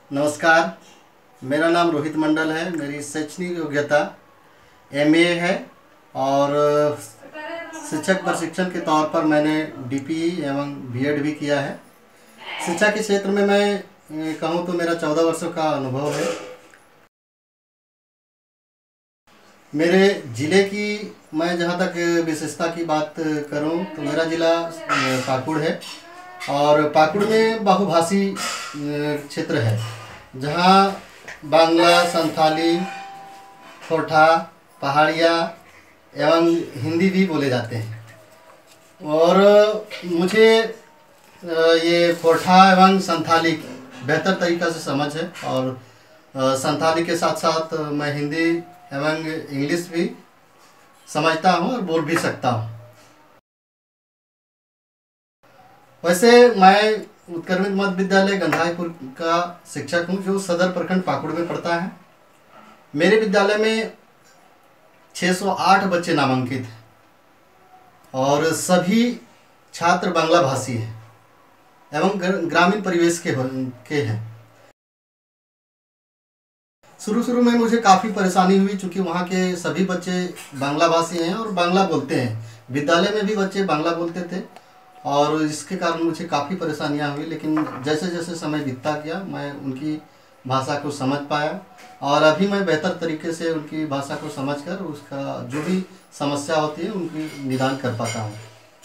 नमस्कार। मेरा नाम रोहित मंडल है। मेरी शैक्षणिक योग्यता एमए है और शिक्षक प्रशिक्षण के तौर पर मैंने डीपीई एवं बीएड भी किया है। शिक्षा के क्षेत्र में मैं कहूँ तो मेरा 14 वर्षों का अनुभव है। मेरे ज़िले की मैं जहाँ तक विशेषता की बात करूँ तो मेरा ज़िला पाकुड़ है और पाकुड़ में बहुभाषी क्षेत्र है, जहाँ बांग्ला, संथाली, खोरठा, पहाड़िया एवं हिंदी भी बोले जाते हैं। और मुझे ये खोरठा एवं संथाली बेहतर तरीक़ा से समझ है और संथाली के साथ साथ मैं हिंदी एवं इंग्लिश भी समझता हूँ और बोल भी सकता हूँ। वैसे मैं उत्क्रमित मध्य विद्यालय गंधाईपुर का शिक्षक हूँ, जो सदर प्रखंड पाकुड़ में पड़ता है। मेरे विद्यालय में 608 बच्चे नामांकित हैं और सभी छात्र बांग्ला भाषी हैं एवं ग्रामीण परिवेश के हैं। शुरू में मुझे काफ़ी परेशानी हुई, चूँकि वहाँ के सभी बच्चे बांग्ला भाषी हैं और बांग्ला बोलते हैं। विद्यालय में भी बच्चे बांग्ला बोलते थे और इसके कारण मुझे काफ़ी परेशानियाँ हुई, लेकिन जैसे जैसे समय बीतता गया मैं उनकी भाषा को समझ पाया और अभी मैं बेहतर तरीके से उनकी भाषा को समझकर उसका जो भी समस्या होती है उनकी निदान कर पाता हूँ।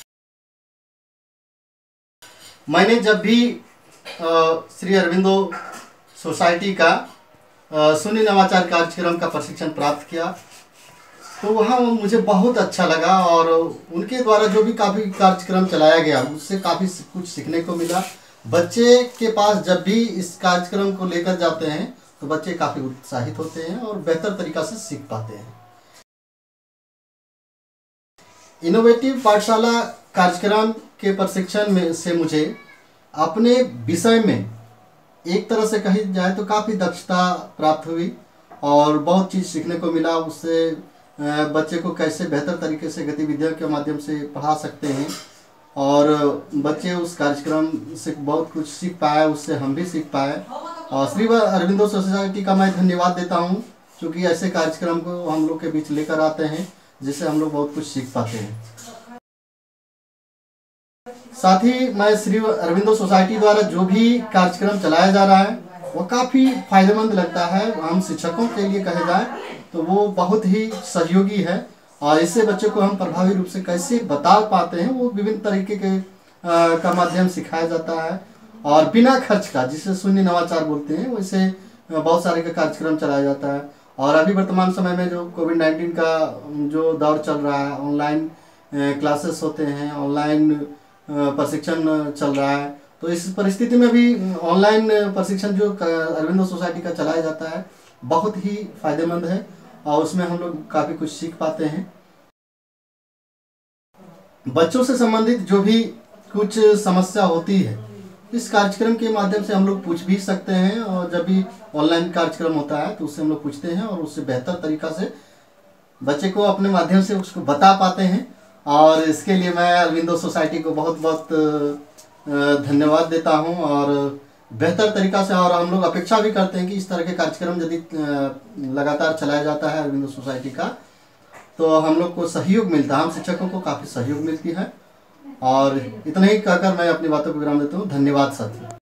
मैंने जब भी श्री अरविंदो सोसाइटी का शून्य नवाचार कार्यक्रम का प्रशिक्षण प्राप्त किया तो वहाँ मुझे बहुत अच्छा लगा और उनके द्वारा जो भी काफ़ी कार्यक्रम चलाया गया उससे काफ़ी कुछ सीखने को मिला। बच्चे के पास जब भी इस कार्यक्रम को लेकर जाते हैं तो बच्चे काफ़ी उत्साहित होते हैं और बेहतर तरीक़ा से सीख पाते हैं। इनोवेटिव पाठशाला कार्यक्रम के प्रशिक्षण में से मुझे अपने विषय में एक तरह से कही जाए तो काफ़ी दक्षता प्राप्त हुई और बहुत चीज़ सीखने को मिला। उससे बच्चे को कैसे बेहतर तरीके से गतिविधियों के माध्यम से पढ़ा सकते हैं और बच्चे उस कार्यक्रम से बहुत कुछ सीख पाए, उससे हम भी सीख पाए। और श्री अरविंदो सोसाइटी का मैं धन्यवाद देता हूँ, क्योंकि ऐसे कार्यक्रम को हम लोग के बीच लेकर आते हैं जिससे हम लोग बहुत कुछ सीख पाते हैं। साथ ही मैं श्री अरविंदो सोसाइटी द्वारा जो भी कार्यक्रम चलाया जा रहा है वो काफ़ी फायदेमंद लगता है। हम शिक्षकों के लिए कहे जाए तो वो बहुत ही सहयोगी है और इससे बच्चों को हम प्रभावी रूप से कैसे बता पाते हैं वो विभिन्न तरीके के का माध्यम सिखाया जाता है और बिना खर्च का, जिसे शून्य नवाचार बोलते हैं, वैसे बहुत सारे का कार्यक्रम चलाया जाता है। और अभी वर्तमान समय में जो कोविड-19 का जो दौर चल रहा है, ऑनलाइन क्लासेस होते हैं, ऑनलाइन प्रशिक्षण चल रहा है, तो इस परिस्थिति में भी ऑनलाइन प्रशिक्षण जो अरविंदो सोसाइटी का चलाया जाता है बहुत ही फायदेमंद है और उसमें हम लोग काफ़ी कुछ सीख पाते हैं। बच्चों से संबंधित जो भी कुछ समस्या होती है इस कार्यक्रम के माध्यम से हम लोग पूछ भी सकते हैं और जब भी ऑनलाइन कार्यक्रम होता है तो उससे हम लोग पूछते हैं और उससे बेहतर तरीक़ा से बच्चे को अपने माध्यम से उसको बता पाते हैं। और इसके लिए मैं अरविंदो सोसाइटी को बहुत बहुत धन्यवाद देता हूं और बेहतर तरीक़ा से, और हम लोग अपेक्षा भी करते हैं कि इस तरह के कार्यक्रम यदि लगातार चलाया जाता है अरविंदो सोसाइटी का तो हम लोग को सहयोग मिलता है, हम शिक्षकों को काफ़ी सहयोग मिलती है। और इतना ही कहकर मैं अपनी बातों को विराम देता हूँ। धन्यवाद साथियों।